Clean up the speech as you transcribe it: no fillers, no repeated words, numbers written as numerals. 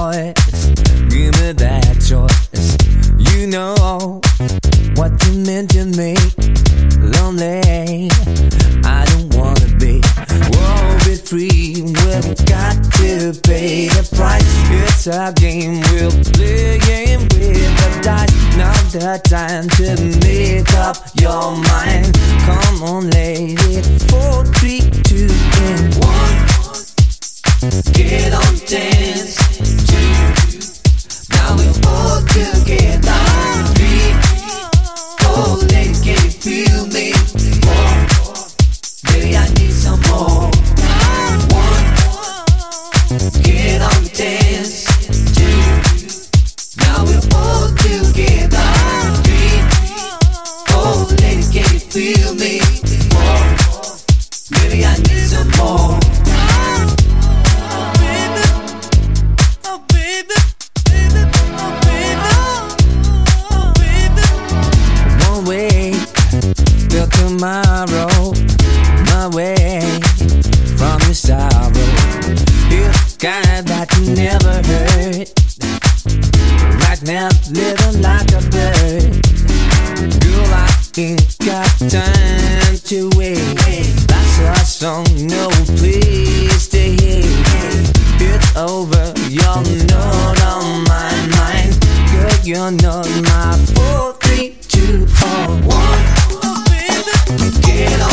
choice. Give me that choice. You know what you meant to me. Lonely, I don't wanna be. Whoa, be free. We've got to pay the price. It's a game we'll play with the dice. Now the time to make up your mind. Come on, lady. 4, 3, 2, and 1. Get on, dance. 2. Now we're all together. 3. Oh, lady, can you feel me? 4. Baby, I need some more. 1. Get on, dance. 2. Now we're all together. 3. Oh, lady, can you feel me? 4. Baby, I need some more. Tomorrow, my way from your sorrow. You got that you never heard. Right now, living like a bird. Girl, I ain't got time to wait. That's our song, no place to hate. It's over, you're not on my mind. Girl, you're not my 4, 3, 2, or 1. Get on.